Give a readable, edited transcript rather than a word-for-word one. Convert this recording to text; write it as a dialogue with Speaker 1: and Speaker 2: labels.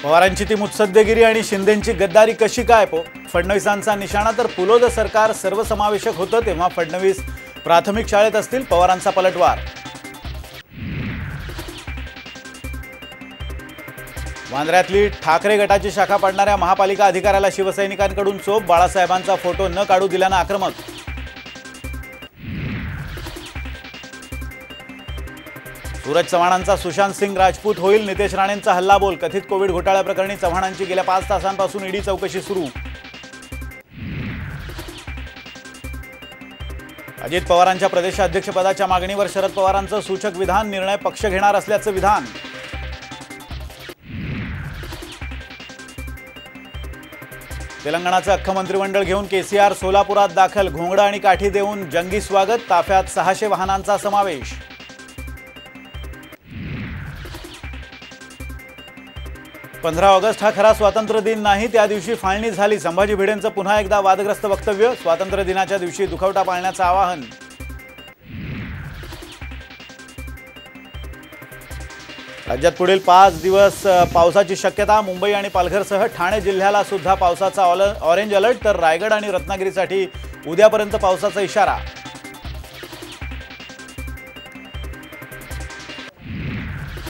Speaker 1: पवारांची ती मुत्सद्देगिरी आणि शिंदेंची गद्दारी कशी काय फडणवीसांचा निशाणा तर पुलोद सरकार सर्वसमावेशक होतं तेव्हा फडणवीस प्राथमिक शाळेत असतील, पवारांचा पलटवार। वांद्र्यातली ठाकरे गटाची शाखा पाडणाऱ्या महापालिका अधिकाऱ्याला शिवसैनिकांकडून चोप, बाळासाहेबांचा फोटो न काढू दिल्यानं आक्रमक। सूरज चव्हाणांचा सुशांत सिंग राजपूत होईल, नितेश राणेंचा हल्लाबोल, कथित कोविड घोटाळ्याप्रकरणी चव्हाणांची गेल्या 5 तासांपासून ईडी चौकशी सुरू। अजित पवारांच्या प्रदेशाध्यक्षपदाच्या मागणीवर शरद पवारांचं सूचक विधान, निर्णय पक्ष घेणार असल्याचं विधान। तेलंगणाचं अख्खं मंत्रिमंडळ घेऊन केसीआर सोलापुरात दाखल, घोंगडं आणि काठी देऊन जंगी स्वागत, ताफ्यात 600 वाहनांचा समावेश। 15 ऑगस्ट हा खरा स्वातंत्र्य दिन नाही, त्या दिवशी फाळणी झाली, संभाजी भिडेंचं पुन्हा एकदा वादग्रस्त वक्तव्य, स्वातंत्र्य दिनाच्या दिवशी दुखवटा पाळण्याचं आवाहन। राज्यात पुढील 5 दिवस पावसाची शक्यता, मुंबई आणि पालघरसह ठाणे जिल्ह्याला सुद्धा पावसाचा ऑरेंज अलर्ट, तर रायगड आणि रत्नागिरीसाठी उद्यापर्यंत पावसाचा इशारा।